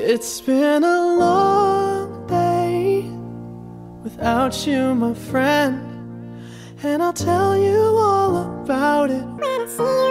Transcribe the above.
It's been a long day without you, my friend, and I'll tell you all about it when I see you.